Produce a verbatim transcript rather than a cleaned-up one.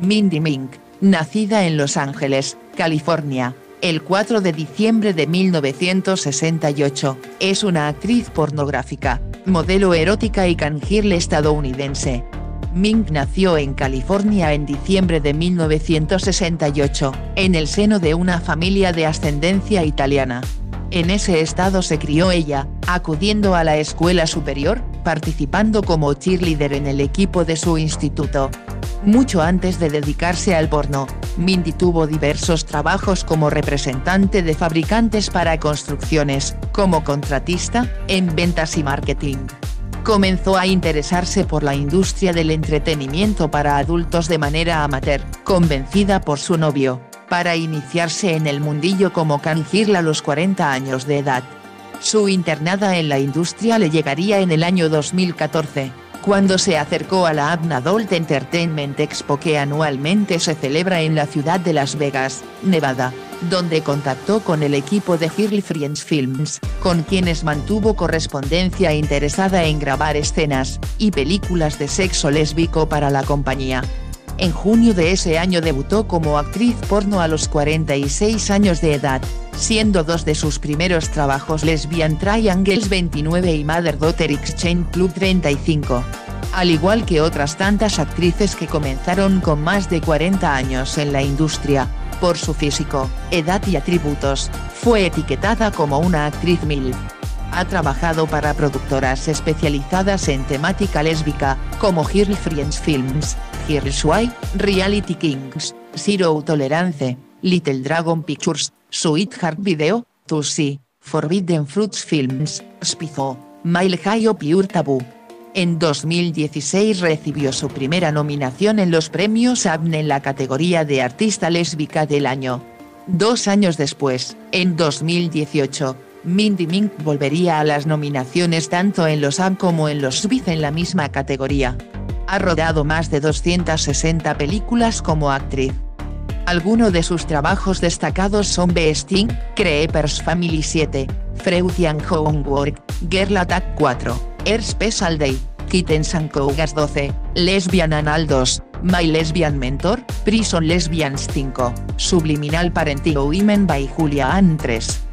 Mindy Mink, nacida en Los Ángeles, California, el cuatro de diciembre de mil novecientos sesenta y ocho, es una actriz pornográfica, modelo erótica y cangirl estadounidense. Mink nació en California en diciembre de mil novecientos sesenta y ocho, en el seno de una familia de ascendencia italiana. En ese estado se crió ella, acudiendo a la escuela superior, participando como cheerleader en el equipo de su instituto. Mucho antes de dedicarse al porno, Mindy tuvo diversos trabajos como representante de fabricantes para construcciones, como contratista, en ventas y marketing. Comenzó a interesarse por la industria del entretenimiento para adultos de manera amateur, convencida por su novio, para iniciarse en el mundillo como cangirl a los cuarenta años de edad. Su internada en la industria le llegaría en el año dos mil catorce, cuando se acercó a la Adult Entertainment Expo que anualmente se celebra en la ciudad de Las Vegas, Nevada, donde contactó con el equipo de Girlfriends Films, con quienes mantuvo correspondencia interesada en grabar escenas y películas de sexo lésbico para la compañía. En junio de ese año debutó como actriz porno a los cuarenta y seis años de edad, siendo dos de sus primeros trabajos Lesbian Triangles veintinueve y Mother Daughter Exchange Club treinta y cinco. Al igual que otras tantas actrices que comenzaron con más de cuarenta años en la industria, por su físico, edad y atributos, fue etiquetada como una actriz MILF. Ha trabajado para productoras especializadas en temática lésbica, como Girlfriends Films, Girlswife, Reality Kings, Zero Tolerance, Little Dragon Pictures, Sweetheart Video, Tussie, Forbidden Fruits Films, Spizo, Mile High o Pure Taboo. En dos mil dieciséis recibió su primera nominación en los premios A V N en la categoría de Artista Lésbica del Año. Dos años después, en dos mil dieciocho, Mindy Mink volvería a las nominaciones tanto en los A V N como en los S B I Z en la misma categoría. Ha rodado más de doscientas sesenta películas como actriz. Algunos de sus trabajos destacados son Beasting, Creepers Family siete, Freudian Homework, Girl Attack cuatro, Air Special Day, Kittens and Cougars doce, Lesbian Anal dos, My Lesbian Mentor, Prison Lesbians cinco, Subliminal Parenting Women by Julia Ann tres.